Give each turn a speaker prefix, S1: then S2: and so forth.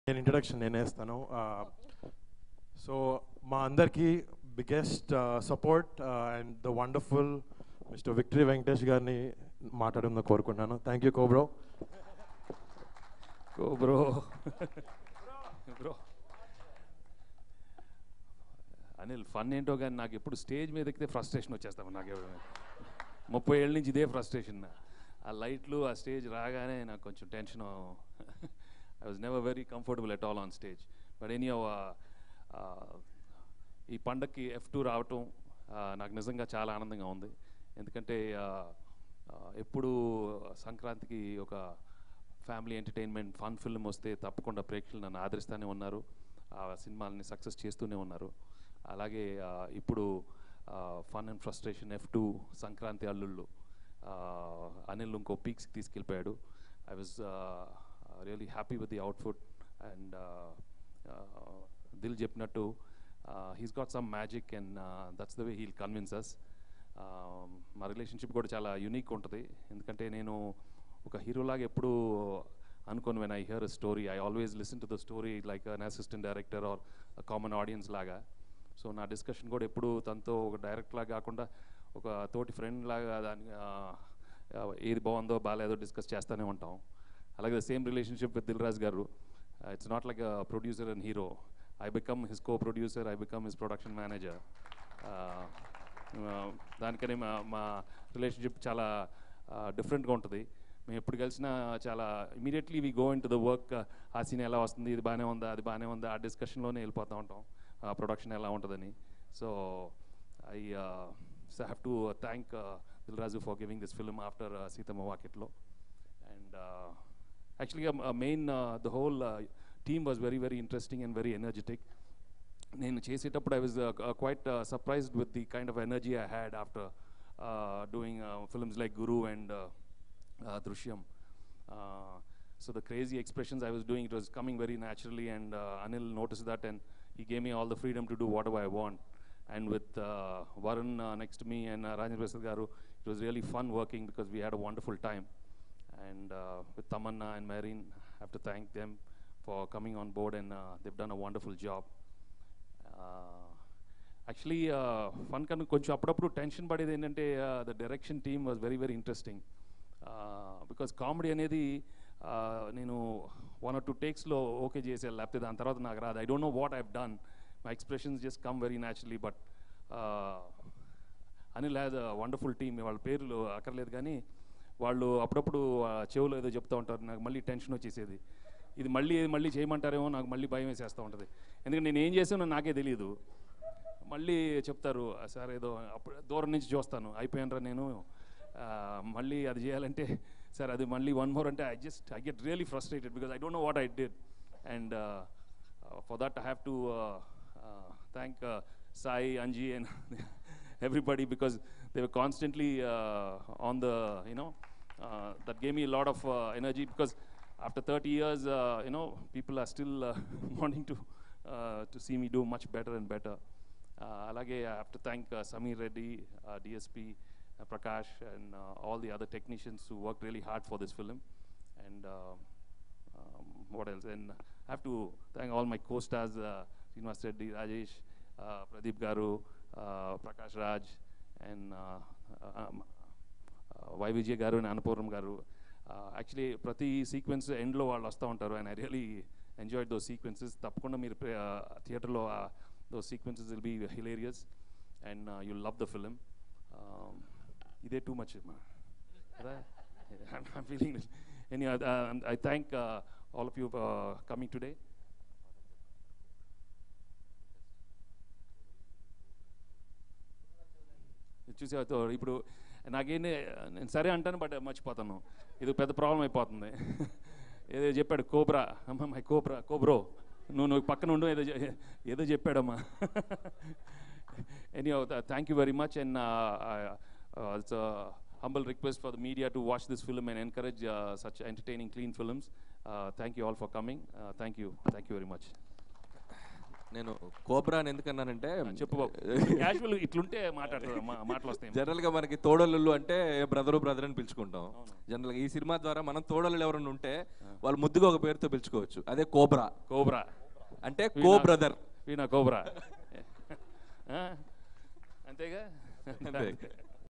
S1: నేను ఇంట్రడక్షన్ నేనే ఇస్తాను. సో మా అందరికీ biggest support and the wonderful mister victory Venkatesh గారిని మాట్లాడడం కోరుకుంటున్నాను. థ్యాంక్ యూ కోబ్రో.
S2: కోబ్రో బ్రో అనిల్ ఫన్ ఏంటో కానీ నాకు ఎప్పుడు స్టేజ్ మీద ఎక్కితే ఫ్రస్ట్రేషన్ వచ్చేస్తాము. నాకు 30 ఏళ్ళ నుంచి ఇదే ఫ్రస్ట్రేషన్. ఆ లైట్లు ఆ స్టేజ్ రాగానే నాకు కొంచెం tension. I was never very comfortable at all on stage. But anyhow, ఈ పండక్కి F2 రావటం నాకు నిజంగా చాలా ఆనందంగా ఉంది. ఎందుకంటే ఎప్పుడు సంక్రాంతికి ఒక ఫ్యామిలీ ఎంటర్టైన్మెంట్ ఫన్ ఫిల్మ్ వస్తే తప్పకుండా ప్రేక్షకులు నన్ను ఆదరిస్తూనే ఉన్నారు. ఆ సినిమాలని సక్సెస్ చేస్తూనే ఉన్నారు. అలాగే ఇప్పుడు fun and frustration F2 Sankranti అల్లుళ్ళు అనిల్ ఇంకో పీక్స్కి తీసుకెళ్ళిపోయాడు. I was really happy with the output and Dil చెప్పినట్టు he's got some magic and that's the way he'll convince us. మా రిలేషన్షిప్ కూడా చాలా యూనిక్ ఉంటుంది. ఎందుకంటే నేను ఒక హీరోలాగా ఎప్పుడు అనుకోను. when I hear a story I always listen to the story like an assistant director or a common audience లాగా. సో నా డిస్కషన్ కూడా ఎప్పుడు తనతో ఒక డైరెక్ట్ లాగా కాకుండా ఒక తోటి ఫ్రెండ్ లాగా దాని ఏది బాగుందో బాగాలేదో డిస్కస్ చేస్తూనే ఉంటాం. అలాగే the same relationship with Dil Raju గారు. It's not like a producer and hero. I become his co producer, I become his production manager. దానికనే మా రిలేషన్షిప్ చాలా డిఫరెంట్గా ఉంటుంది. మేము ఎప్పుడు కలిసినా చాలా immediately we go into the work. ఆ సీన్ ఎలా వస్తుంది, ఇది బాగానే ఉందా, అది బాగానే ఉందా, ఆ డిస్కషన్లోనే వెళ్ళిపోతూ ఉంటాం. ప్రొడక్షన్ ఎలా ఉంటుందని. So I have to thank Dil Raju for giving this film after Seethamma Vakitlo. And actually the whole team was very very interesting and very energetic. నేను చేసేటప్పుడు I was quite surprised with the kind of energy I had after doing films like Guru and Drishyam. So the crazy expressions I was doing, it was coming very naturally, and Anil noticed that and he gave me all the freedom to do whatever I want. And with Varun next to me and Rachana Television, it was really fun working because we had a wonderful time. And with Tammanah and Mehreen, I have to thank them for coming on board, and they've done a wonderful job. Actually, fun kan koncham appudu tension padedi endante the direction team was very very interesting, because comedy anedi nenu 1 or 2 takes lo okay chese lapte dan tarvata naaku raadu. I don't know what I've done. My expressions just come very naturally, but Anil has a wonderful team. వాళ్ళ పేర్లు అక్కర్లేదు కానీ వాళ్ళు అప్పుడప్పుడు చెవులో ఏదో చెప్తూ ఉంటారు. నాకు మళ్ళీ టెన్షన్ వచ్చేసేది. ఇది మళ్ళీ చేయమంటారేమో, నాకు మళ్ళీ భయం వేసేస్తూ ఉంటుంది. ఎందుకంటే నేను ఏం చేసానో నాకే తెలియదు. మళ్ళీ చెప్తారు సార్ ఏదో, అప్పుడు దూరం నుంచి చూస్తాను అయిపోయానరా నేను, మళ్ళీ అది చేయాలంటే సార్ అది మళ్ళీ వన్ మోర్ అంటే I get really frustrated because I don't know what I did. And for that I have to thank Sai, Anji and everybody, because they were constantly on the, that gave me a lot of energy, because after 30 years, people are still wanting to see me do much better and better. Alage, I have to thank Samir Reddy, DSP, Prakash, and all the other technicians who worked really hard for this film. And what else? And I have to thank all my co-stars, Srinivas Reddy, Rajesh, Pradeep Garu, Prakash Raj, and Y Vijay Garu and Anapuram Garu. Actually, prati sequence end lo vallu vastha untaru, and I really enjoyed those sequences. Tappakunda meer theater lo those sequences will be hilarious, and you'll love the film. Ide too much ma. I'm feeling it. Anyway, I thank all of you for coming today. చూసే ఇప్పుడు నాకేంటి, నేను సరే అంటాను but మర్చిపోతాను. ఇది పెద్ద problem అయిపోతుంది. ఏదో చెప్పాడు కోబ్రా, అమ్మ మై కోబ్రో, నువ్వు పక్కన ఉండు, ఏదో చెప్పాడమ్మా. Any thank you very much, and it's humble request for the media to watch this film and encourage such entertaining, clean films. Thank you all for coming. Thank you very much.
S3: నేను cobra అని ఎందుకన్నానంటే
S2: చెప్పు బాబు, casual ఇట్లుంటే మాటలు వస్తాయి.
S3: జనరల్గా మనకి తోడళ్ళు అంటే బ్రదర్ అని పిలుచుకుంటాం. జనరల్గా ఈ సినిమా ద్వారా మనం తోడళ్ళు ఎవరైనా ఉంటే వాళ్ళు ముద్దుగా ఒక పేరుతో పిలుచుకోవచ్చు. అదే కోబ్రా.
S2: కోబ్రా
S3: అంటే కో బ్రదర్,
S2: వీణా కోబ్రా అంతేగా.
S3: అంతే.